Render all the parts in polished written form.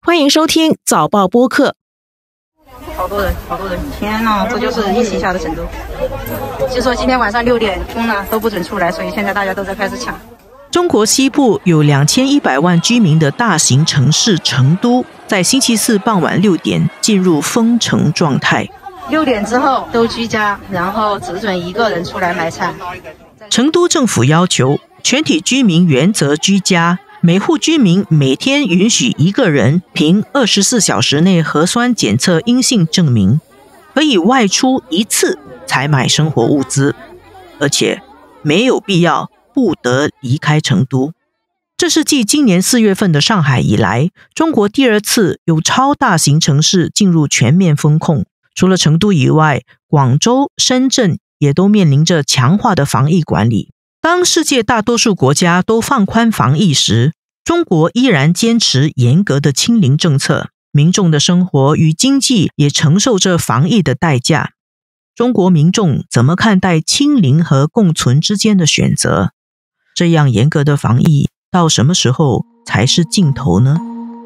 欢迎收听早报播客。 好多人，天哪，这就是一起下的成都。就说今天晚上6点钟了都不准出来，所以现在大家都在开始抢。 中国西部有2100万居民的大型城市成都，在星期四傍晚6点进入封城状态。 6点之后都居家，然后只准1个人出来买菜。 成都政府要求全体居民原则居家，每户居民每天允许1个人凭24小时内核酸检测阴性证明，可以外出1次采买生活物资，而且没有必要不得离开成都。这是继今年4月份的上海以来，中国第2次有超大型城市进入全面封控。除了成都以外，广州、深圳也都面临着强化的防疫管理。当世界大多数国家都放宽防疫时，中国依然坚持严格的清零政策，民众的生活与经济也承受着防疫的代价。中国民众怎么看待清零和共存之间的选择？这样严格的防疫到什么时候才是尽头呢？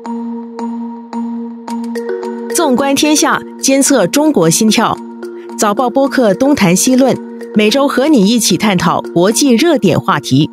纵观天下，监测中国心跳。早报播客东谈西论，每周和你一起探讨国际热点话题。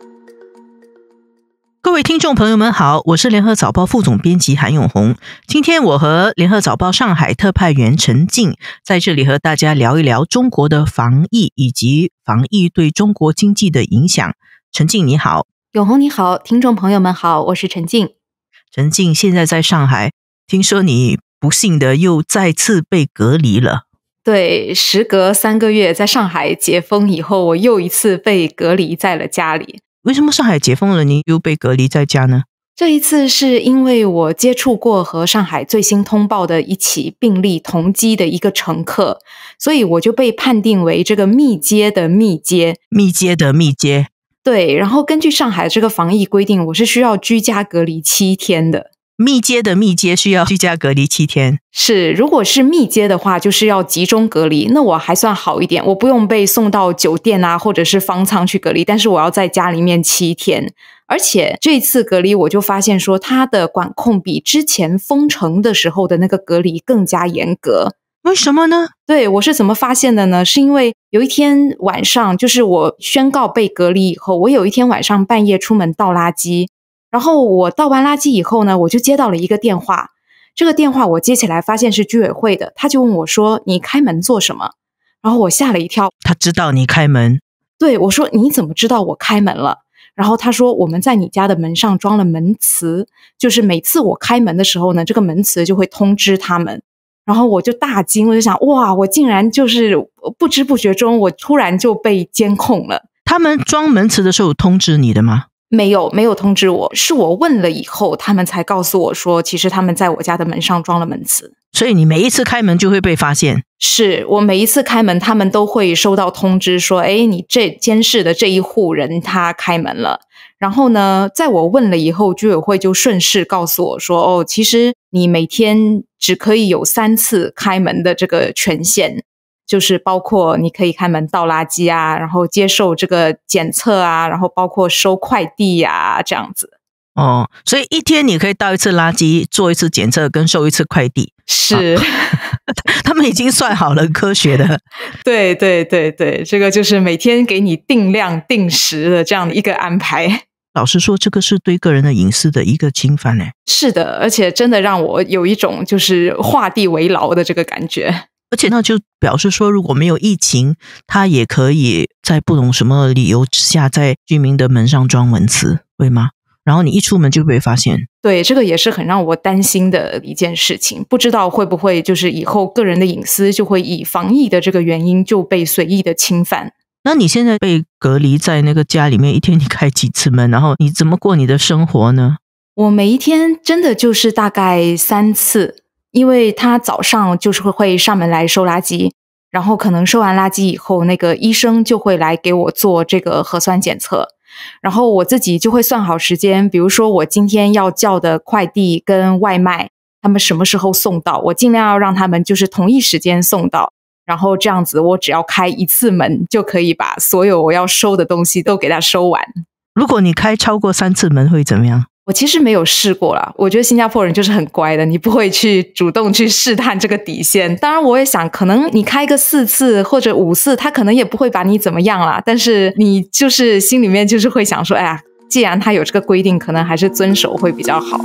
各位听众朋友们好，我是联合早报副总编辑韩永红。今天我和联合早报上海特派员陈静在这里和大家聊一聊中国的防疫以及防疫对中国经济的影响。陈静你好。 永红你好，听众朋友们好，我是陈静。 陈静现在在上海，听说你不幸的又再次被隔离了。 对，时隔3个月，在上海解封以后，我又一次被隔离在了家里。 为什么上海解封了你又被隔离在家呢？ 这一次是因为我接触过和上海最新通报的一起病例同机的一个乘客，所以我就被判定为这个密接的密接。对，然后根据上海这个防疫规定，我是需要居家隔离7天的。 密接的密接需要居家隔离7天。 是，如果是密接的话，就是要集中隔离。那我还算好一点，我不用被送到酒店啊，或者是方舱去隔离，但是我要在家里面7天。而且这次隔离我就发现说，它的管控比之前封城的时候的那个隔离更加严格。 为什么呢？ 对，我是怎么发现的呢？是因为有一天晚上，就是我宣告被隔离以后，我有一天晚上半夜出门倒垃圾，然后我倒完垃圾以后呢，我就接到了一个电话。这个电话我接起来发现是居委会的，他就问我说你开门做什么？然后我吓了一跳。 他知道你开门？ 对，我说你怎么知道我开门了？然后他说我们在你家的门上装了门磁，就是每次我开门的时候呢，这个门磁就会通知他们。然后我就大惊，我就想哇，我竟然就是不知不觉中我突然就被监控了。 他们装门磁的时候通知你的吗？ 没有通知我，是我问了以后他们才告诉我说其实他们在我家的门上装了门磁。 所以你每一次开门就会被发现？ 是，我每一次开门他们都会收到通知说你这监视的这一户人他开门了。然后呢，在我问了以后，居委会就顺势告诉我说其实你每天只可以有3次开门的这个权限，就是包括你可以开门倒垃圾啊，然后接受这个检测啊，然后包括收快递啊这样子。 所以一天你可以倒1次垃圾，做1次检测跟收1次快递。 是他们已经算好了，科学的。 对，这个就是每天给你定量定时的这样的一个安排。 老实说，这个是对个人的隐私的一个侵犯。 是的，而且真的让我有一种就是画地为牢的这个感觉。 而且那就表示说，如果没有疫情，他也可以在不懂什么理由之下在居民的门上装门磁，对吗？然后你一出门就被发现。 对，这个也是很让我担心的一件事情，不知道会不会就是以后个人的隐私就会以防疫的这个原因就被随意的侵犯。 那你现在被隔离在那个家里面，一天你开几次门？然后你怎么过你的生活呢？ 我每一天真的就是大概3次，因为他早上就是会上门来收垃圾，然后可能收完垃圾以后，那个医生就会来给我做这个核酸检测，然后我自己就会算好时间，比如说我今天要叫的快递跟外卖，他们什么时候送到，我尽量要让他们就是同一时间送到，然后这样子我只要开1次门就可以把所有我要收的东西都给它收完。 如果你开超过3次门会怎么样？ 我其实没有试过啦，我觉得新加坡人就是很乖的，你不会去主动去试探这个底线。当然我也想可能你开个4次或者5次，他可能也不会把你怎么样啦，但是你就是心里面就是会想说，哎呀，既然他有这个规定，可能还是遵守会比较好。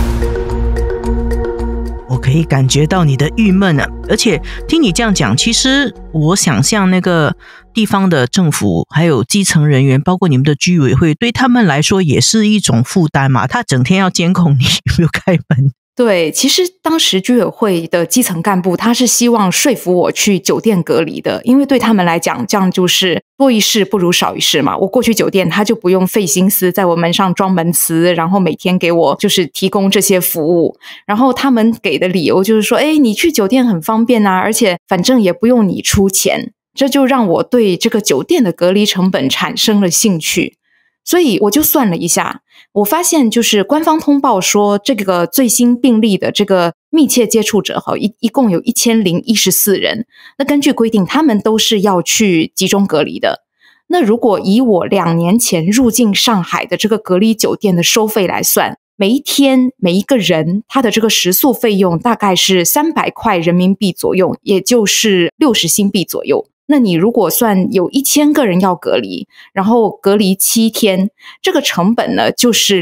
我可以感觉到你的郁闷啊，而且听你这样讲，其实我想象那个地方的政府还有基层人员，包括你们的居委会，对他们来说也是一种负担嘛，他整天要监控你有没有开门。 对，其实当时居委会的基层干部他是希望说服我去酒店隔离的，因为对他们来讲这样就是多一事不如少一事嘛，我过去酒店他就不用费心思在我门上装门磁，然后每天给我就是提供这些服务，然后他们给的理由就是说，诶，你去酒店很方便啊，而且反正也不用你出钱，这就让我对这个酒店的隔离成本产生了兴趣。所以我就算了一下，我发现就是官方通报说这个最新病例的这个密切接触者一共有1014人，那根据规定他们都是要去集中隔离的。那如果以我2年前入境上海的这个隔离酒店的收费来算，每一天每一个人他的这个食宿费用大概是300块人民币左右，也就是60新币左右。那你如果算有1000个人要隔离，然后隔离7天，这个成本呢就是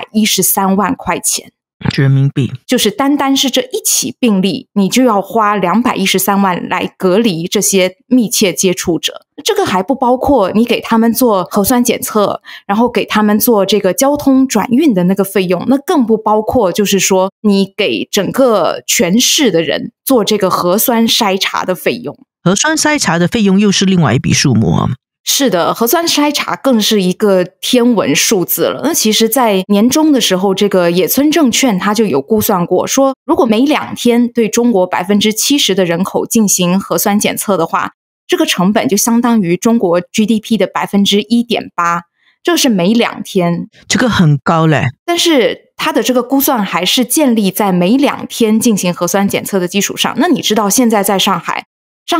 213万块钱人民币， 就是单单是这一起病例，你就要花213万来隔离这些密切接触者。这个还不包括你给他们做核酸检测，然后给他们做这个交通转运的那个费用，那更不包括就是说你给整个全市的人做这个核酸筛查的费用。 核酸筛查的费用又是另外一笔数目啊。 是的，核酸筛查更是一个天文数字了。那其实在年中的时候，这个野村证券它就有估算过，说如果每2天对中国70%的人口进行核酸检测的话，这个成本就相当于中国 GDP 的 1.8%， 这是每2天， 这个很高嘞。 但是它的这个估算还是建立在每2天进行核酸检测的基础上。那你知道现在在上海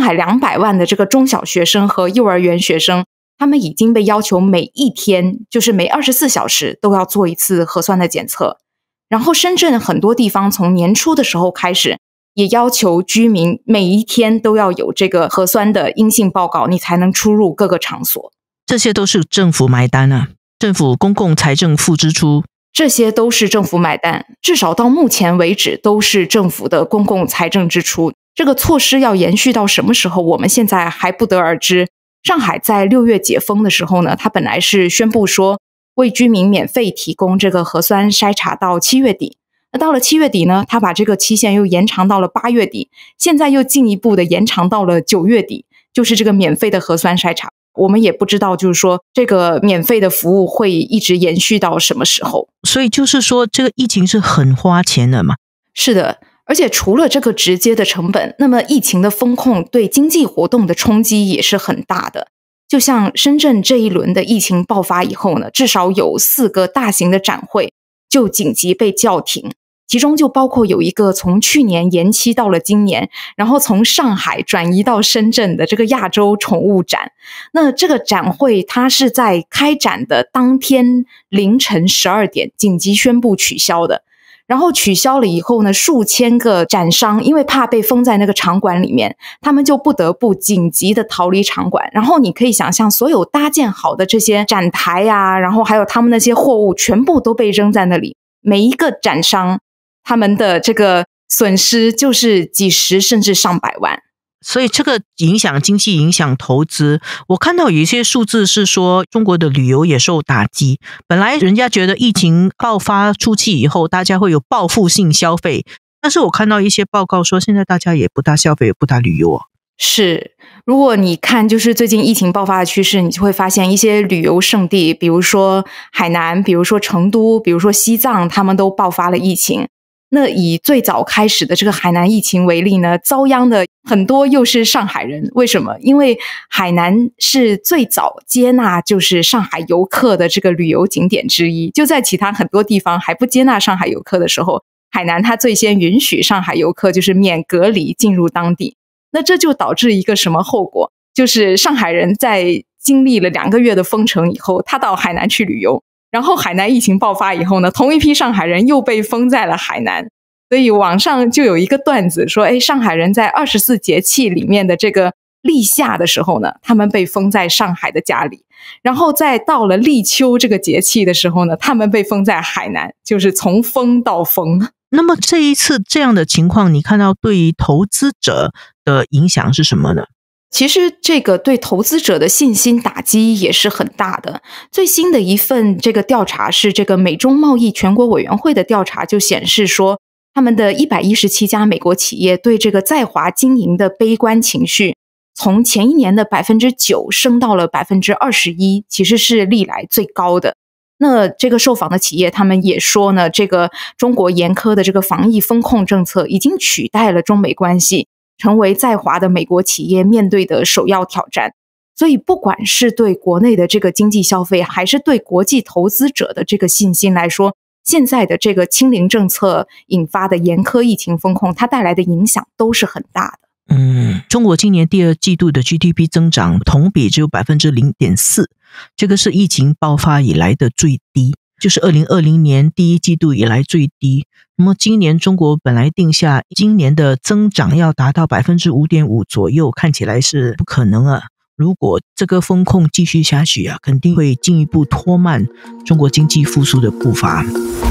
200万的这个中小学生和幼儿园学生，他们已经被要求每1天，就是每24小时都要做一次核酸的检测。然后深圳很多地方从年初的时候开始，也要求居民每1天都要有这个核酸的阴性报告，你才能出入各个场所。 这些都是政府买单啊，政府公共财政负支出。 这些都是政府买单，至少到目前为止都是政府的公共财政支出。这个措施要延续到什么时候，我们现在还不得而知。上海在6月解封的时候呢，它本来是宣布说为居民免费提供这个核酸筛查到7月底。那到了7月底呢，它把这个期限又延长到了8月底，现在又进一步的延长到了9月底，就是这个免费的核酸筛查。我们也不知道就是说这个免费的服务会一直延续到什么时候。 所以就是说这个疫情是很花钱的嘛。 是的，而且除了这个直接的成本，那么疫情的封控对经济活动的冲击也是很大的。就像深圳这一轮的疫情爆发以后呢，至少有4个大型的展会就紧急被叫停，其中就包括有一个从去年延期到了今年，然后从上海转移到深圳的这个亚洲宠物展。那这个展会它是在开展的当天凌晨12点紧急宣布取消的。然后取消了以后呢，数千个展商因为怕被封在那个场馆里面，他们就不得不紧急的逃离场馆。然后你可以想象，所有搭建好的这些展台啊，然后还有他们那些货物全部都被扔在那里。每一个展商他们的这个损失就是几十甚至上百万。 所以这个影响经济，影响投资。我看到有一些数字是说中国的旅游也受打击，本来人家觉得疫情爆发初期以后大家会有报复性消费，但是我看到一些报告说现在大家也不大消费，也不大旅游啊。 是，如果你看就是最近疫情爆发的趋势，你就会发现一些旅游胜地，比如说海南，比如说成都，比如说西藏，他们都爆发了疫情。那以最早开始的这个海南疫情为例呢，遭殃的很多又是上海人。为什么？因为海南是最早接纳就是上海游客的这个旅游景点之一，就在其他很多地方还不接纳上海游客的时候，海南它最先允许上海游客就是免隔离进入当地。那这就导致一个什么后果？就是上海人在经历了2个月的封城以后，他到海南去旅游， 然后海南疫情爆发以后呢，同一批上海人又被封在了海南。所以网上就有一个段子说，上海人在24节气里面的这个立夏的时候呢，他们被封在上海的家里，然后再到了立秋这个节气的时候呢，他们被封在海南，就是从封到封。 那么这一次这样的情况，你看到对于投资者的影响是什么呢？ 其实这个对投资者的信心打击也是很大的。最新的一份这个调查是这个美中贸易全国委员会的调查，就显示说他们的117家美国企业对这个在华经营的悲观情绪从前一年的 9% 升到了 21%， 其实是历来最高的。那这个受访的企业他们也说呢，这个中国严苛的这个防疫风控政策已经取代了中美关系，成为在华的美国企业面对的首要挑战。所以不管是对国内的这个经济消费，还是对国际投资者的这个信心来说，现在的这个清零政策引发的严苛疫情风控，它带来的影响都是很大的。 中国今年第二季度的 GDP 增长同比只有 0.4%， 这个是疫情爆发以来的最低，就是2020年第一季度以来最低。那么今年中国本来定下今年的增长要达到 5.5% 左右，看起来是不可能啊。如果这个风控继续下去啊，肯定会进一步拖慢中国经济复苏的步伐。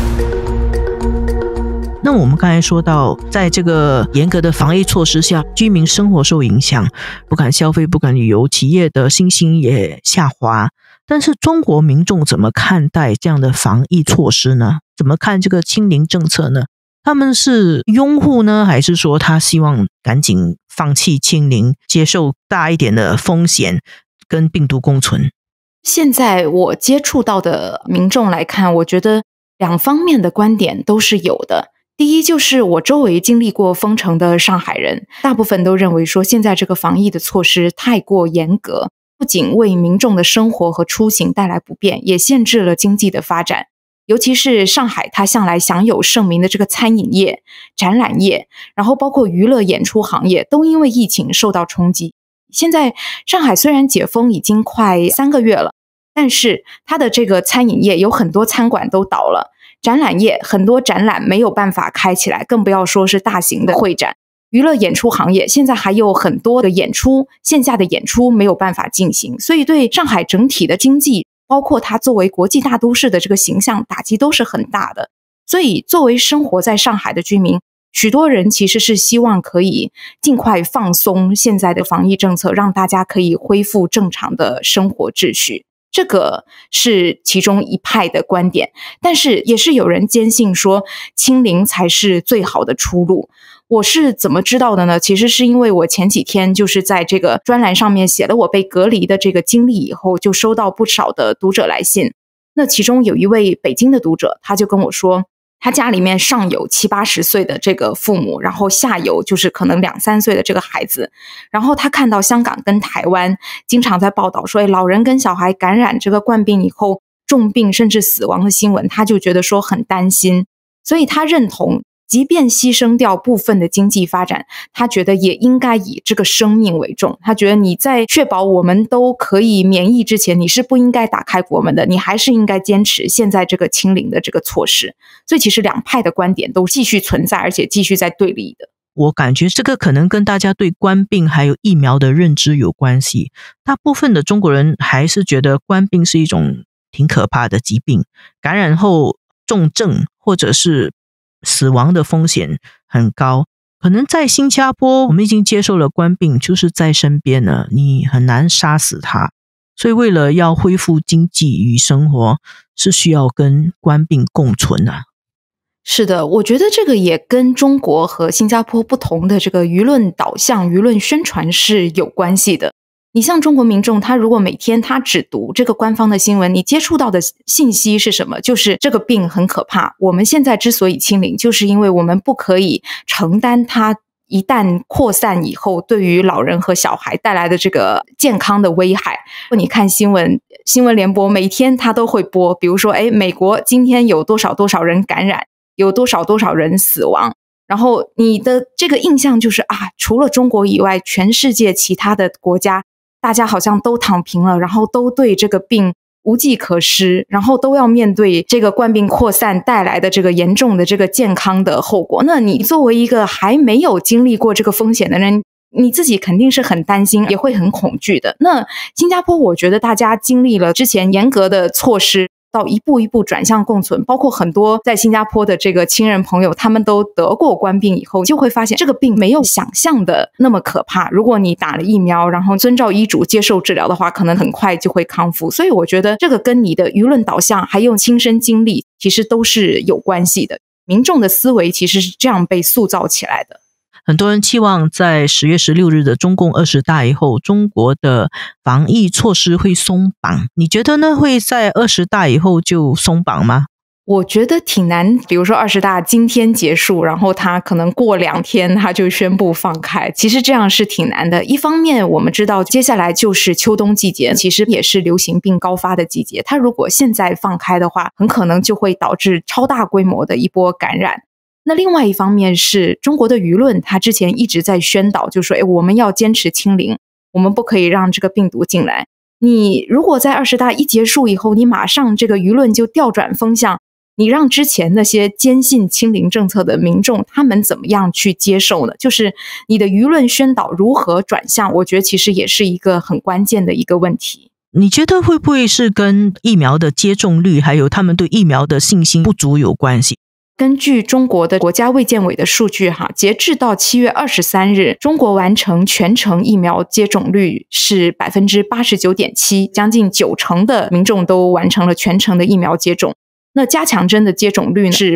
那我们刚才说到，在这个严格的防疫措施下，居民生活受影响，不敢消费，不敢旅游，企业的信心也下滑。但是中国民众怎么看待这样的防疫措施呢？怎么看这个清零政策呢？他们是拥护呢，还是说他希望赶紧放弃清零，接受大一点的风险，跟病毒共存？ 现在我接触到的民众来看，我觉得两方面的观点都是有的。第一，就是我周围经历过封城的上海人，大部分都认为说现在这个防疫的措施太过严格，不仅为民众的生活和出行带来不便，也限制了经济的发展。尤其是上海，它向来享有盛名的这个餐饮业、展览业，然后包括娱乐演出行业，都因为疫情受到冲击。现在上海虽然解封已经快3个月了，但是它的这个餐饮业有很多餐馆都倒了，展览业很多展览没有办法开起来，更不要说是大型的会展。娱乐演出行业现在还有很多的演出，线下的演出没有办法进行，所以对上海整体的经济，包括它作为国际大都市的这个形象打击都是很大的。所以作为生活在上海的居民，许多人其实是希望可以尽快放松现在的防疫政策，让大家可以恢复正常的生活秩序。这个是其中一派的观点，但是也是有人坚信说清零才是最好的出路。我是怎么知道的呢？其实是因为我前几天就是在这个专栏上面写了我被隔离的这个经历以后，就收到不少的读者来信。那其中有一位北京的读者，他就跟我说，他家里面上有70、80岁的这个父母，然后下有就是可能2、3岁的这个孩子。然后他看到香港跟台湾经常在报道说老人跟小孩感染这个冠病以后重病甚至死亡的新闻，他就觉得说很担心。所以他认同即便牺牲掉部分的经济发展，他觉得也应该以这个生命为重。他觉得你在确保我们都可以免疫之前，你是不应该打开国门的，你还是应该坚持现在这个清零的这个措施。所以其实两派的观点都继续存在，而且继续在对立的。 我感觉这个可能跟大家对冠病还有疫苗的认知有关系。大部分的中国人还是觉得冠病是一种挺可怕的疾病，感染后重症或者是死亡的风险很高。可能在新加坡我们已经接受了冠病就是在身边了，你很难杀死它。所以为了要恢复经济与生活，是需要跟冠病共存啊。 是的，我觉得这个也跟中国和新加坡不同的这个舆论导向、舆论宣传是有关系的。你像中国民众，他如果每天他只读这个官方的新闻，你接触到的信息是什么？就是这个病很可怕，我们现在之所以清零，就是因为我们不可以承担它一旦扩散以后对于老人和小孩带来的这个健康的危害。你看新闻联播每天他都会播，比如说美国今天有多少多少人感染，有多少多少人死亡，然后你的这个印象就是除了中国以外，全世界其他的国家大家好像都躺平了，然后都对这个病无计可施，然后都要面对这个冠病扩散带来的这个严重的这个健康的后果。那你作为一个还没有经历过这个风险的人，你自己肯定是很担心，也会很恐惧的。那新加坡我觉得大家经历了之前严格的措施，到一步一步转向共存，包括很多在新加坡的这个亲人朋友，他们都得过冠病以后，就会发现这个病没有想象的那么可怕。如果你打了疫苗，然后遵照医嘱接受治疗的话，可能很快就会康复。所以我觉得这个跟你的舆论导向还有亲身经历其实都是有关系的。民众的思维其实是这样被塑造起来的。 很多人期望在10月16日的中共20大以后，中国的防疫措施会松绑。你觉得呢？会在20大以后就松绑吗？ 我觉得挺难，比如说20大今天结束，然后他可能过2天他就宣布放开，其实这样是挺难的。一方面我们知道接下来就是秋冬季节，其实也是流行病高发的季节，他如果现在放开的话，很可能就会导致超大规模的一波感染。那另外一方面是中国的舆论，他之前一直在宣导，就说我们要坚持清零，我们不可以让这个病毒进来。你如果在20大一结束以后，你马上这个舆论就调转风向，你让之前那些坚信清零政策的民众他们怎么样去接受呢？就是你的舆论宣导如何转向，我觉得其实也是一个很关键的一个问题。 你觉得会不会是跟疫苗的接种率还有他们对疫苗的信心不足有关系？ 根据中国的国家卫健委的数据截至到7月23日，中国完成全程疫苗接种率是 89.7%， 将近90%的民众都完成了全程的疫苗接种。那加强针的接种率是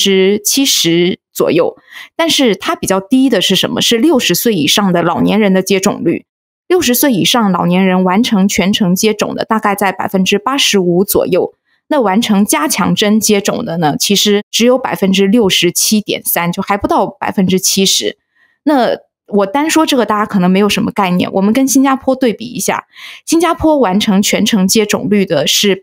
70% 左右，但是它比较低的是什么？是60岁以上的老年人的接种率。60岁以上老年人完成全程接种的大概在 85% 左右。那完成加强针接种的呢，其实只有 67.3%， 就还不到 70%。 那我单说这个大家可能没有什么概念，我们跟新加坡对比一下，新加坡完成全程接种率的是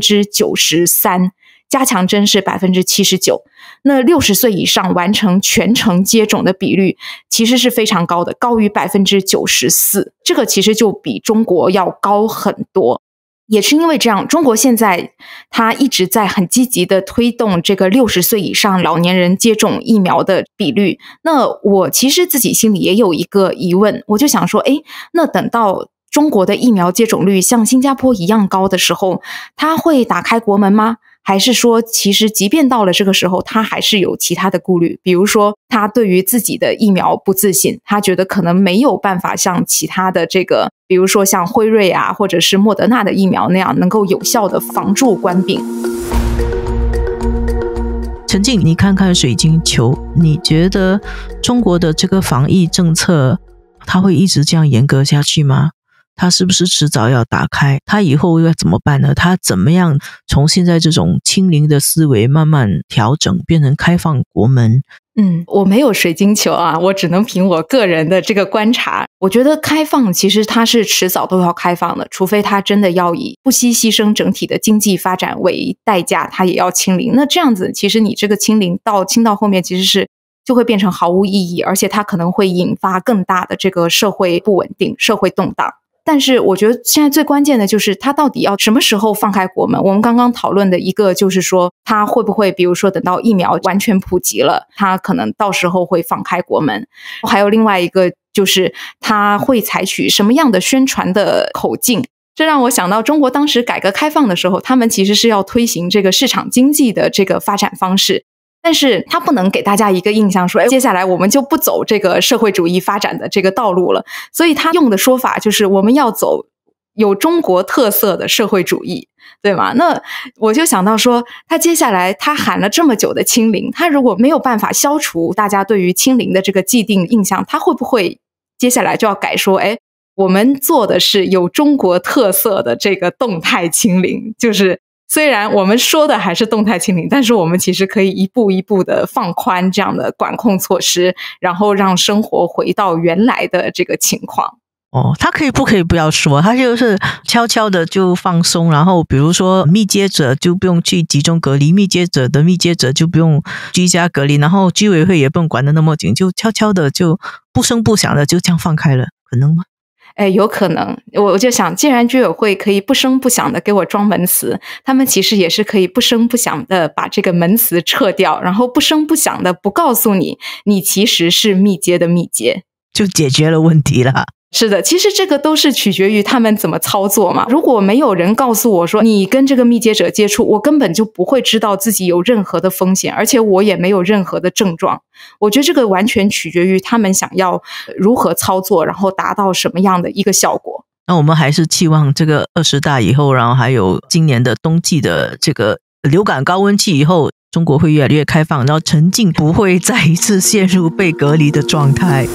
93%， 加强针是 79%。 那60岁以上完成全程接种的比率其实是非常高的，高于 94%， 这个其实就比中国要高很多。也是因为这样，中国现在它一直在很积极的推动这个60岁以上老年人接种疫苗的比率。那我其实自己心里也有一个疑问，我就想说，那等到中国的疫苗接种率像新加坡一样高的时候，它会打开国门吗？还是说其实即便到了这个时候，他还是有其他的顾虑，比如说他对于自己的疫苗不自信，他觉得可能没有办法像其他的这个比如说像辉瑞啊或者是莫德纳的疫苗那样能够有效的防住冠病。 陈静，你看看水晶球，你觉得中国的这个防疫政策它会一直这样严格下去吗？它是不是迟早要打开？它以后要怎么办呢？它怎么样从现在这种清零的思维慢慢调整变成开放国门？ 我没有水晶球啊，我只能凭我个人的这个观察。我觉得开放其实它是迟早都要开放的，除非它真的要以不惜牺牲整体的经济发展为代价，它也要清零。那这样子其实你这个清零清到后面其实是就会变成毫无意义，而且它可能会引发更大的这个社会不稳定、社会动荡。但是我觉得现在最关键的就是它到底要什么时候放开国门。我们刚刚讨论的一个就是说它会不会比如说等到疫苗完全普及了，它可能到时候会放开国门。还有另外一个就是它会采取什么样的宣传的口径。这让我想到中国当时改革开放的时候，他们其实是要推行这个市场经济的这个发展方式，但是他不能给大家一个印象说接下来我们就不走这个社会主义发展的这个道路了，所以他用的说法就是我们要走有中国特色的社会主义，对吗？那我就想到说他接下来他喊了这么久的清零，他如果没有办法消除大家对于清零的这个既定印象，他会不会接下来就要改说我们做的是有中国特色的这个动态清零，就是虽然我们说的还是动态清零，但是我们其实可以一步一步的放宽这样的管控措施，然后让生活回到原来的这个情况。 他可以不可以不要说，他就是悄悄的就放松，然后比如说密接者就不用去集中隔离，密接者就不用居家隔离，然后居委会也不用管得那么紧，就悄悄的就不声不响的就这样放开了，可能吗？ 有可能，我就想，既然居委会可以不声不响的给我装门磁，他们其实也是可以不声不响的把这个门磁撤掉，然后不声不响的不告诉你，你其实是密接的密接， 就解决了问题了。 是的，其实这个都是取决于他们怎么操作嘛。如果没有人告诉我说你跟这个密接者接触，我根本就不会知道自己有任何的风险，而且我也没有任何的症状。我觉得这个完全取决于他们想要如何操作，然后达到什么样的一个效果。 那我们还是期望这个20大以后，然后还有今年的冬季的这个流感高温期以后，中国会越来越开放，然后沉浸不会再一次陷入被隔离的状态。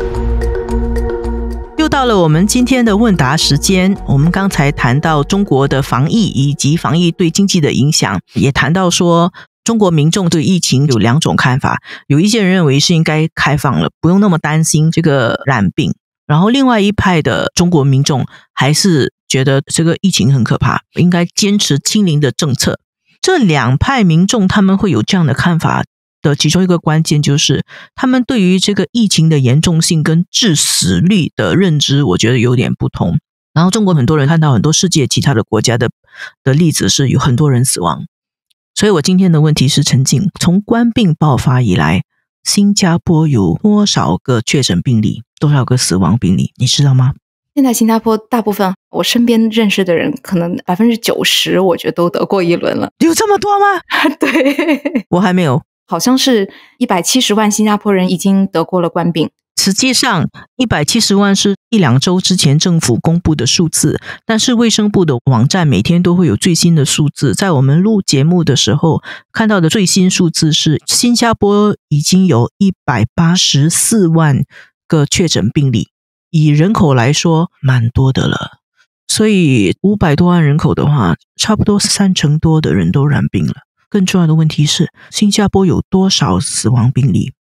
又到了我们今天的问答时间，我们刚才谈到中国的防疫以及防疫对经济的影响，也谈到说中国民众对疫情有2种看法，有一些人认为是应该开放了，不用那么担心这个染病，然后另外一派的中国民众还是觉得这个疫情很可怕，应该坚持清零的政策。这2派民众他们会有这样的看法的其中一个关键就是他们对于这个疫情的严重性跟致死率的认知我觉得有点不同。然后中国很多人看到很多世界其他的国家的例子是有很多人死亡，所以我今天的问题是陈静，从冠病爆发以来，新加坡有多少个确诊病例，多少个死亡病例，你知道吗？ 现在新加坡大部分我身边认识的人可能90%我觉得都得过1轮了。 有这么多吗？ 对， 我还没有， 好像是170万新加坡人已经得过了冠病。 实际上170万是1-2周之前政府公布的数字，但是卫生部的网站每天都会有最新的数字，在我们录节目的时候看到的最新数字是新加坡已经有184万个确诊病例，以人口来说蛮多的了，所以500多万人口的话，差不多30%多的人都染病了。更重要的问题是新加坡有多少死亡病例？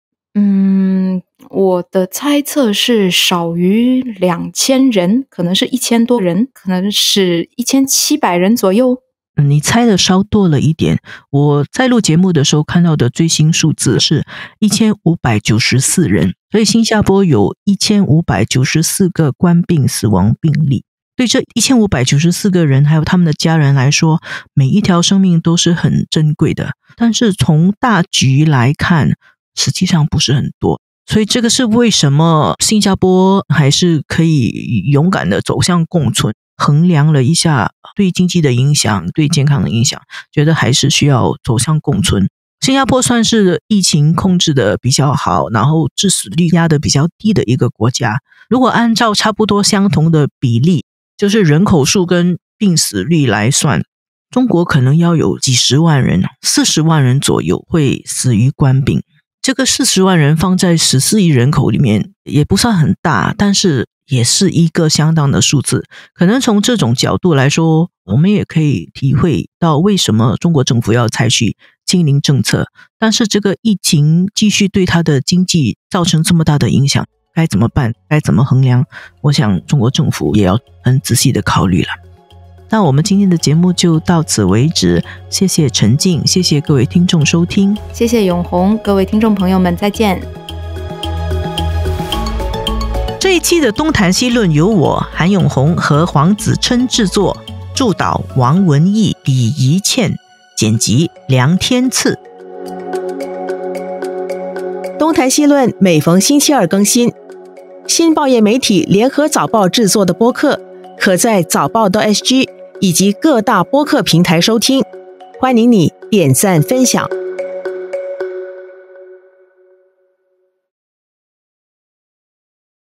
我的猜测是少于2000人，可能是1000多人，可能是1700人左右。 你猜的稍多了一点，我在录节目的时候看到的最新数字是1594人，所以新加坡有1594个冠病死亡病例。对这1594个人还有他们的家人来说，每一条生命都是很珍贵的，但是从大局来看实际上不是很多，所以这个是为什么新加坡还是可以勇敢的走向共存。衡量了一下对经济的影响，对健康的影响，觉得还是需要走向共存。新加坡算是疫情控制的比较好，然后致死率压得比较低的一个国家。如果按照差不多相同的比例，就是人口数跟病死率来算，中国可能要有几十万人，40万人左右会死于冠病。这个40万人放在14亿人口里面也不算很大，但是也是一个相当的数字。可能从这种角度来说，我们也可以体会到为什么中国政府要采取清零政策，但是这个疫情继续对它的经济造成这么大的影响，该怎么办？该怎么衡量？我想中国政府也要很仔细的考虑了。那我们今天的节目就到此为止，谢谢陈静，谢谢各位听众收听， 谢谢永红，各位听众朋友们再见。 这一期的东谈西论由我韩永红和黄子琛制作，助导王文义、李怡倩，剪辑梁天赐。 东谈西论每逢星期二更新，新报业媒体联合早报制作的播客，可在早报.sg以及各大播客平台收听，欢迎你点赞分享。